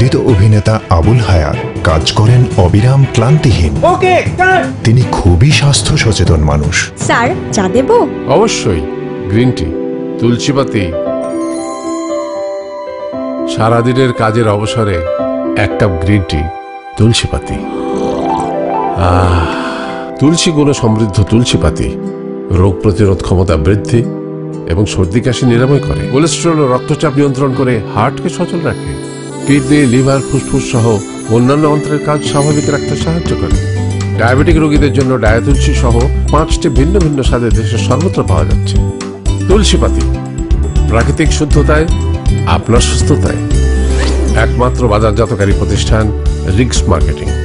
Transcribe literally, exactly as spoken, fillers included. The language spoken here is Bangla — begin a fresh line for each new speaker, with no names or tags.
নন্দিত অভিনেতা আবুল হায়াত কাজ করেন অবিরাম ক্লান্তিহীন। তিনি খুবই স্বাস্থ্য সচেতন মানুষ।
স্যার, চা দেব?
অবশ্যই, গ্রিন টি, তুলসী পাতি। সারাদিনের কাজের অবসরে এক কাপ গ্রিন টি, তুলসী পাতি। আহ তুলসী গুণে সমৃদ্ধ তুলসী পাতি রোগ প্রতিরোধ ক্ষমতা বৃদ্ধি এবং সর্দি কাশি নিরাময় করে, কোলেস্টেরল ও রক্তচাপ নিয়ন্ত্রণ করে, হার্টকে সচল রাখে, কিডনি, লিভার, ফুসফুস সহ অন্যান্য অন্ত্রের কাজ স্বাভাবিক রাখতে সাহায্য করে। ডায়াবেটিক রোগীদের জন্য ডায়াতুলসী সহ পাঁচটি ভিন্ন ভিন্ন স্বাদে দেশের সর্বত্র পাওয়া যাচ্ছে। তুলসী পাতি, প্রাকৃতিক শুদ্ধতায় আপনার সুস্থতায়। একমাত্র বাজারজাতকারী প্রতিষ্ঠান রিক্স মার্কেটিং।